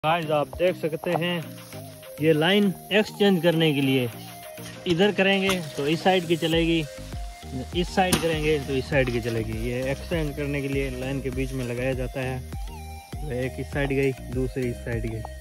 Guys आप देख सकते हैं ये लाइन एक्सचेंज करने के लिए इधर करेंगे तो इस साइड की चलेगी, इस साइड करेंगे तो इस साइड की चलेगी। ये एक्सचेंज करने के लिए लाइन के बीच में लगाया जाता है। एक इस साइड गई, दूसरी इस साइड गई।